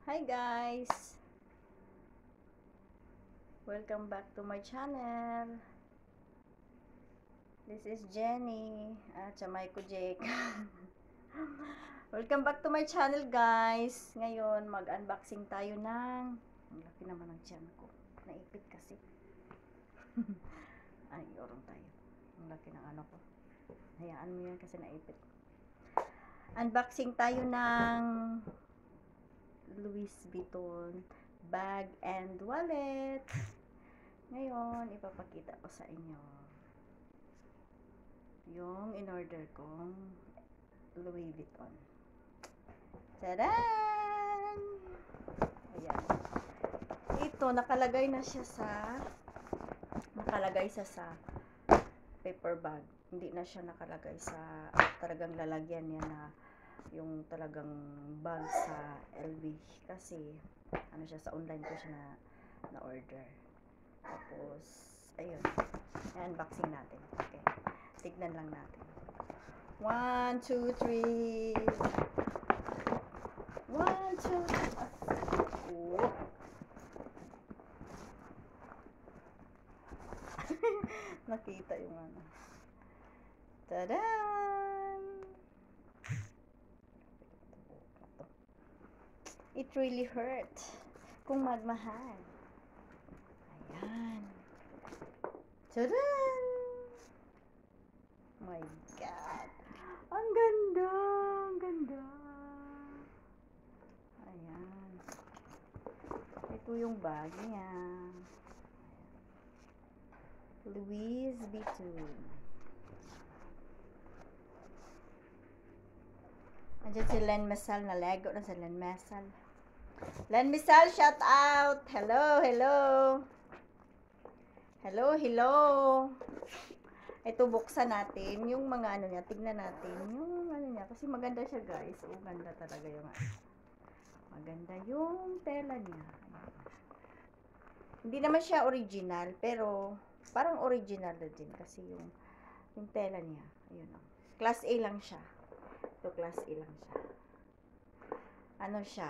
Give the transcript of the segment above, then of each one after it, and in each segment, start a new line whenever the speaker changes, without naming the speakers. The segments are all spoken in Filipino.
Hi guys! Welcome back to my channel. This is Jenny at Chamay ko Jake. Welcome back to my channel guys. Ngayon mag-unboxing tayo ng ang laki naman ng tiyan ko. Naipit kasi. Ay, yorong tayo. Ang laki ng ano ko. Hayaan mo yan kasi naipit. Unboxing tayo ng Louis Vuitton bag and wallet. Ngayon, ipapakita ko sa inyo yung in-order kong Louis Vuitton. Tadaan! Ayan. Ito, nakalagay siya sa paper bag. Hindi na siya nakalagay sa talagang lalagyan niya na yung talagang bag sa LV kasi ano siya, sa online ko siya na order. Tapos ayun, i-unboxing natin. Okay, tignan lang natin. 1, 2, 3. 1, 2. Oh. Nakita yung ano. Tadaan! It really hurt kung magmahal. Ayan. Tadaan! My God! Ang ganda! Ang ganda! Ayan. Ito yung bag niya. Louis Vuitton. Andiyan si Len Mesal, nalago na si Len Mesal. Len Mesal, shout out! Hello, hello! Hello, hello! Ito, buksan natin yung mga ano niya. Tignan natin yung ano niya. Kasi maganda siya guys. Oo, ganda talaga yung ano. Maganda yung tela niya. Hindi naman siya original, pero parang original na din. Kasi yung tela niya. Ayun o. Class A lang siya. Ito, class A lang siya. Ano siya?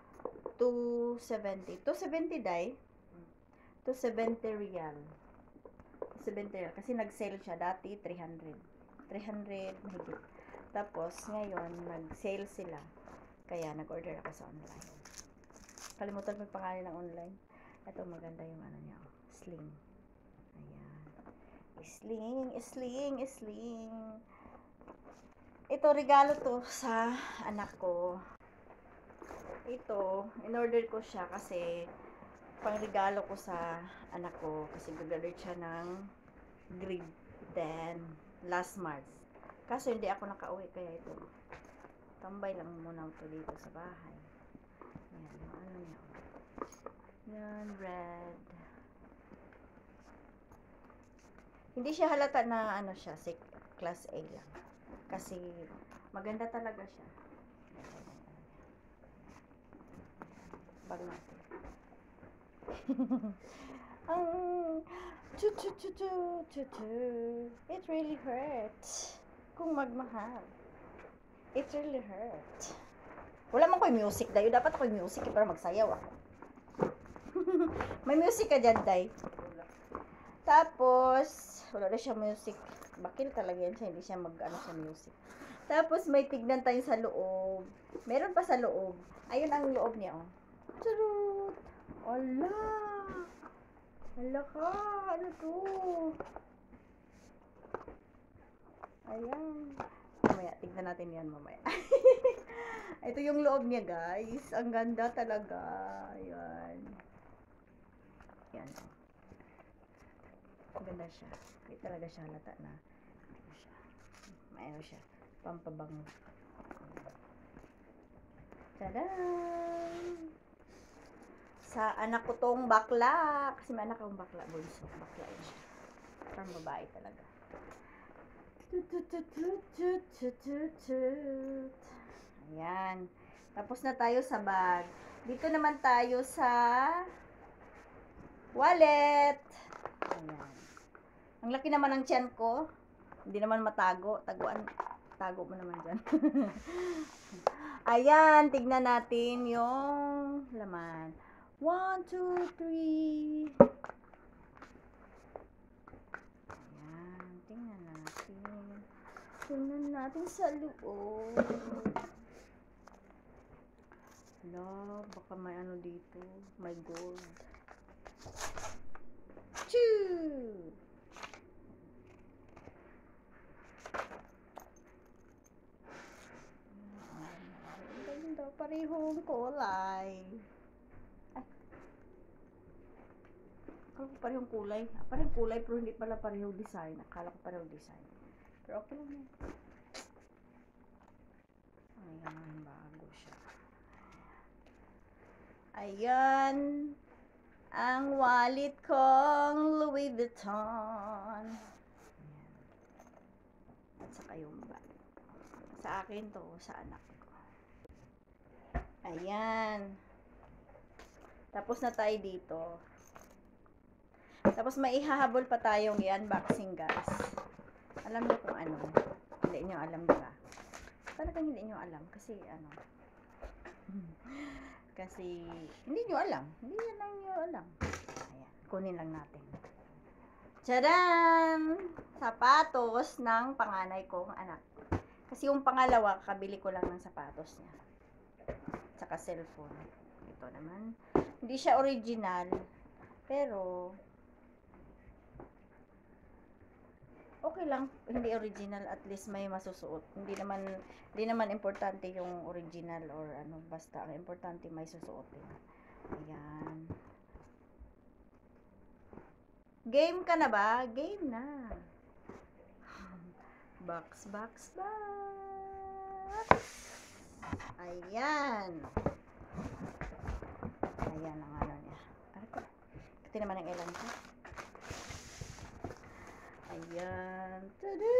270. 270 dai. 270 real. 270 real. Kasi nag-sale siya dati 300. 300 mahigit. Tapos ngayon nag-sale sila. Kaya nag-order ako sa online. Kalimutan mo yung pangalan ng online. Ito maganda yung ano niya. Sling. Ayan. Sling, sling, sling. Ito regalo to sa anak ko. Ito, in-order ko siya kasi pangregalo ko sa anak ko kasi gagraduate siya ng grade 10 last March. Kaso hindi ako nakauwi kaya ito. Tambay lang muna ito dito sa bahay. Yan, yung ano niya. Yan, red. Hindi siya halata na ano siya, class A lang. Kasi maganda talaga siya. Bag natin. It really hurts kung magmahal. It really hurt. Wala man ko yung music dayo. Dapat ako yung music para magsayaw ako. May music ka dyan, day. Tapos wala na siya music. Bakil talaga yan siya. Hindi siya mag-ano sa music. Tapos may tignan tayo sa loob. Meron pa sa loob. Ayun ang loob niya, oh. Charot! Ala! Ala ka! Ano to? Ayan. Mamaya, tignan natin yan mamaya. Ito yung loob niya, guys. Ang ganda talaga. Ayan. Ayan. Ang ganda siya. Hindi talaga siya halata na. Mayroon siya. Pampabango. Tadaan! Sa anak ko tong bakla. Kasi may anak akong bakla. Bunso. Bakla yun siya. Parang babae talaga. Ayan. Tapos na tayo sa bag. Dito naman tayo sa wallet. Ayan. Ang laki naman ng tiyan ko. Hindi naman matago. Tago mo naman dyan. Ayan, tignan natin yung laman. 1, 2, 3. Ayan, tingnan natin. Tingnan natin sa loob. Hala, baka may ano dito. May gold. Choo! Ganda, parehong kulay. Ay. Akala ko parehong kulay. Parehong kulay pero hindi pala parehong design. Akala ko parehong design. Pero okay lang yan. Ayan, bago siya. Ayan. Ang wallet kong Louis Vuitton. Ayan. At saka yung bag. Sa akin to, sa anak ko. Ayan. Tapos na tayo dito. Tapos may ihahabol pa tayong i-unboxing, guys. Alam niyo kung ano. Hindi niyo alam, diba? Talagang hindi niyo alam. Kasi ano. Kasi hindi niyo alam. Hindi lang niyo alam. Ayan. Kunin lang natin. Tadaan! Sapatos ng panganay kong anak. Kasi yung pangalawa, kabili ko lang ng sapatos niya. Tsaka cellphone. Ito naman. Hindi siya original. Pero, okay lang. Hindi original. At least may masusuot. Hindi naman importante yung original or ano. Basta, ang importante may susuotin. Ayan. Game ka na ba? Game na. Box, box, box. Ayan. Ayan ang ano niya. Ito naman ang ilan ko. Ayan. Tada!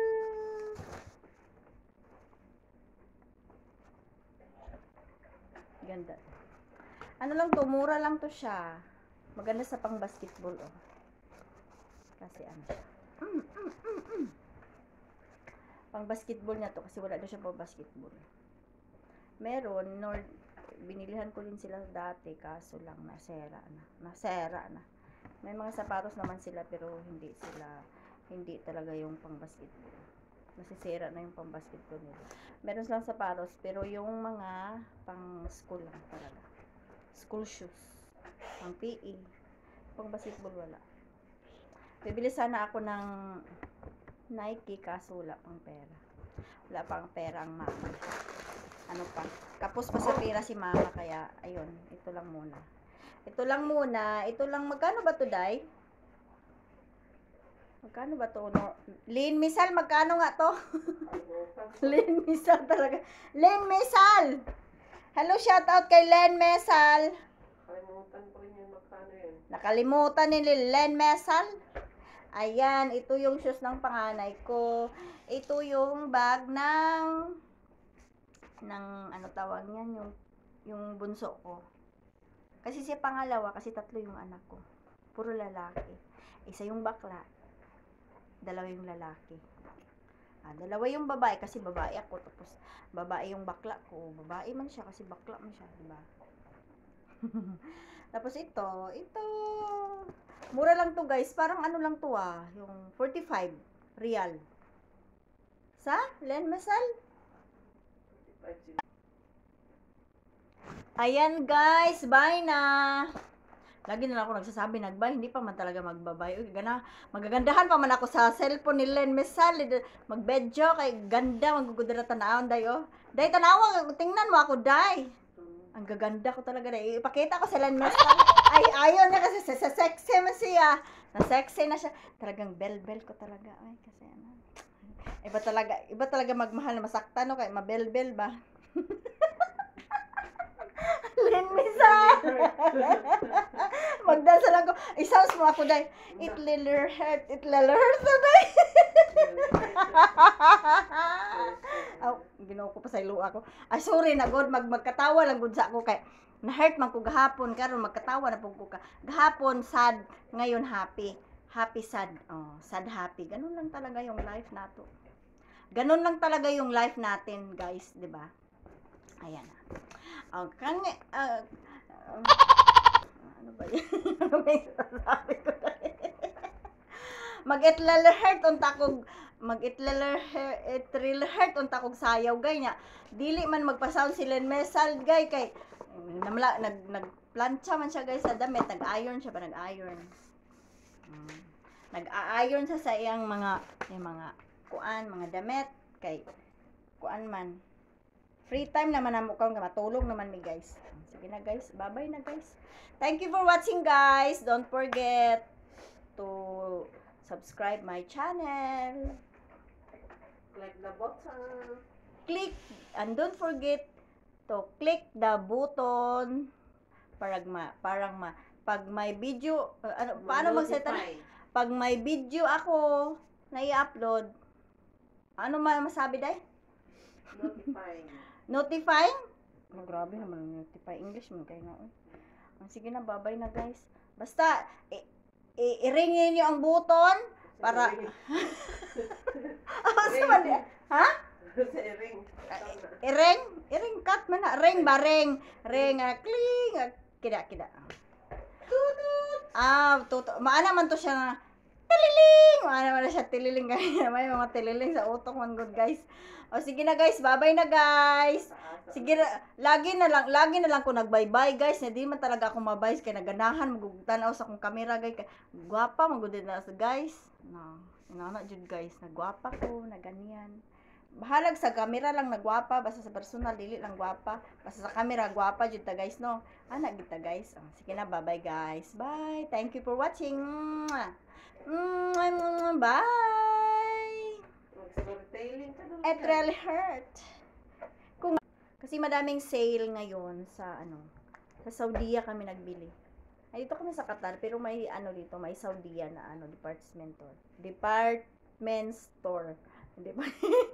Ganda. Ano lang to, mura lang to siya. Maganda sa pang basketball, oh. Kasi ano siya. Pang basketball niya to kasi wala daw siya pang basketball. Meron, binilihan ko din sila dati kaso lang nasera na. May mga sapatos naman sila pero hindi talaga yung pang basketball. Nasisira na yung pang basketball nila. Meron silang sapatos pero yung mga pang school lang talaga. School shoes. Pang PE. Pang basketball wala. Bibili sana ako ng Nike kaso wala pang pera. Wala pang pera ang mama. Ano pa? Kapos pa sa pera si mama kaya ayun, ito lang muna. Ito lang magkano ba to, Day? Magkano ba to? No? Lin Misal, magkano nga to? Lin Misal talaga. Lin Misal! Hello, shout out kay Len Mesal.
Nakalimutan ko rin yung magkano yun.
Nakalimutan ni Len Mesal. Ayan, ito yung shoes ng panganay ko. Ito yung bag ng ano tawag niyan, yung bunso ko. Kasi si pangalawa, kasi tatlo yung anak ko. Puro lalaki. Isa yung bakla, dalawa yung lalaki. Dalawa yung babae kasi babae ako, tapos babae yung bakla ko. Babae man siya kasi bakla man siya, diba? Tapos ito, mura lang to, guys. Parang ano lang to, yung 45 real. Sa Len Masal. Ayan, guys, bye na. Lagi na lang ako nagsasabi, nag-bye, hindi pa man talaga magbabay. Magagandahan pa man ako sa cellphone ni Len Mesal. Mag-bedyo, kay ganda, magugudra tanawon, Day, oh. Day, tanawon, tingnan mo ako, Day. Ang gaganda ko talaga, Day. Ipakita ko sa Len Mesal. Ay, ayaw na kasi, sa sexy man siya. Na-sexy na siya. Talagang bel-bel ko talaga. Ay, kasi ano. Iba talaga magmahal na masakta, no? Kaya mabel-bel ba? Len Mesal. Magdasal lang ko. Isounds mo ako, Day. It little hurt today. Ginawa ko pa sa ilo ako. Ay, sorry na, God. Magkatawa lang gud sa ako. Kay na-hurt man ko gahapon. Karon magkatawa na po ko ka. Gahapon, sad. Ngayon, happy. Happy, sad. Oh, sad, happy. Ganun lang talaga yung life nato. Ganun lang talaga yung life natin, guys, 'di ba? Ayan na. Ano ba yun? Ano ba yung sasabi ko? Mag-itlalerheart unta kog mag-itlalerheart unta kog sayaw gay nya. Dili man magpa-sound si Len Mesal gay kay nagplantsa man siya guys sa damit, nag-iron siya ba nag-iron. Nag-iron siya sa iyang mga kuan, mga damit kay kuan man. Free time naman namo karon matulog naman mi guys. Sige na guys, bye-bye na guys. Thank you for watching guys. Don't forget to subscribe my channel.
Click the button.
Click and don't forget to click the button pag may video paano mag-set pag may video ako na i-upload ano masabi dai? Notifying? Oh, grabe naman ang notify. English mo kayo na. Sige na, bye-bye na guys. Basta, i-ringin nyo ang button para... Ha? I-ring? I-ring cut man na. Ring ba? Ring. Ring. Kling. Kida. Tutut. Maana man to siya na tililing. Maana man siya tililing. May mga tililing sa utok man good guys. O sige na guys, bye-bye na guys. Sige na, lagi na lang ko nag-bye-bye guys. Hindi man talaga ako mabay kay naganahan magugtanaw sa akong camera guys. Gwapa magud na sa guys. No, inana jud guys, nagwapa ko, naganian. Bahalag sa camera lang nagwapa, basta sa personal dili lang gwapa. Basta sa camera gwapa jud ta guys no. Ana gid ta guys. Sige na, bye-bye guys. Bye. Thank you for watching. Bye. It really hurt. Kasi madaming sale ngayon sa sa Saudiya kami nagbili. Ay dito kami sa Qatar pero may dito, may Saudiya na department store. Hindi ba?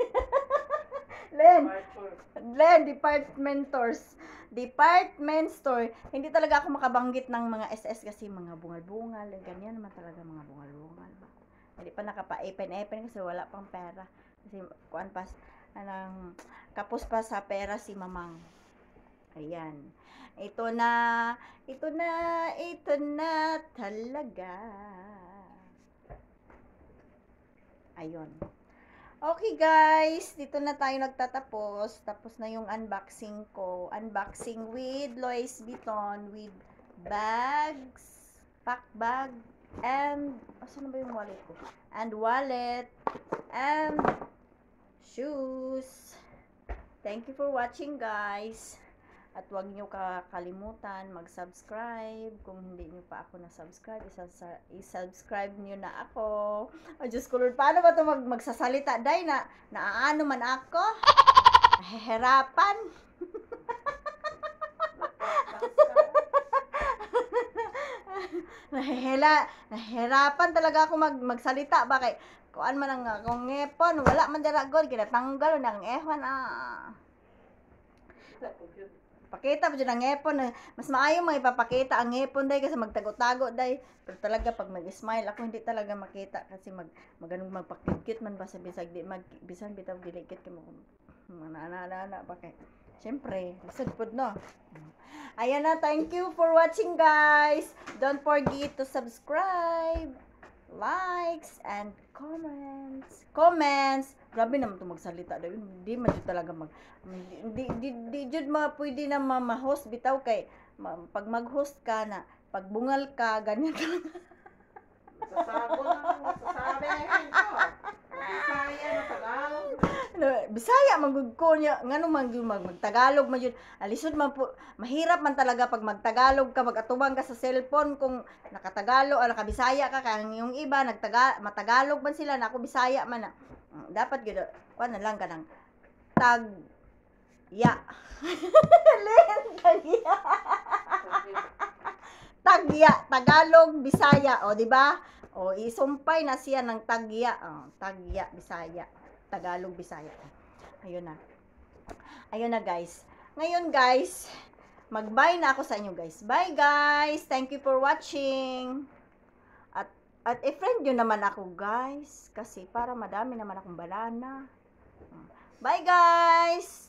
Department store. Hindi talaga ako makabanggit ng mga SS kasi mga bungal-bungal, ganyan naman talaga mga bungal-bungal ba. Hindi pa nakapa-epen kasi wala pang pera. Kasi kuan pas kapos pa sa pera si Mamang. Ayan. Ito na talaga. Ayun. Okay guys, dito na tayo nagtatapos. Tapos na yung unboxing ko. Unboxing with Louis Vuitton with bags, pack bag, and asan na ba yung wallet ko? And wallet, and shoes. Thank you for watching guys. At huwag nyo kakalimutan mag-subscribe. Kung hindi nyo pa ako na-subscribe, i-subscribe nyo na ako. Oh, Diyos ko Lord, paano ba ito magsasalita? Day, naaano man ako? Nahihirapan. Nahihirapan talaga ako magsalita. Bakit? Kuan man ang akong ngepon. Wala man dala god. Kinatanggal ng ehwan. Pakita pa dyan ang ngepon. Mas maayo mga ipapakita ang ngepon day kasi magtago-tago day. Pero talaga pag mag-smile ako hindi talaga makita kasi maganong magpakit man ba sa bisag di bisan bitaw dilikit kay mo ana ba kay. Siyempre, lisod pod no. Ayan na, thank you for watching guys. Don't forget to subscribe, likes, and comments. Grabe naman ito magsalita. Hindi man dito talaga di jud pwede na ma-host bitaw kay pag mag-host ka na, pag bungal ka, ganyan talaga.
Sasabo na masasabi ko. Bisaya na Tagalog.
Bisaya magud ko nya ngano man gyud magtagalog man jud. Alisod man po, mahirap man talaga pag magtagalog ka, magatubang ka sa cellphone kung nakatagalog o nakabisaya ka kang yung iba matagalog man sila na ako bisaya man na. Dapat gyud kuan na lang kanang tagya. Tagya, Tagalog, Bisaya, o di ba? O isumpay na siya ng tagya, tagya, Bisaya, Tagalog, Bisaya. Ayun na. Ayun na guys. Ngayon guys, mag-bye na ako sa inyo guys. Bye guys. Thank you for watching. At i-friend nyo naman ako guys kasi para madami naman akong banana. Bye guys!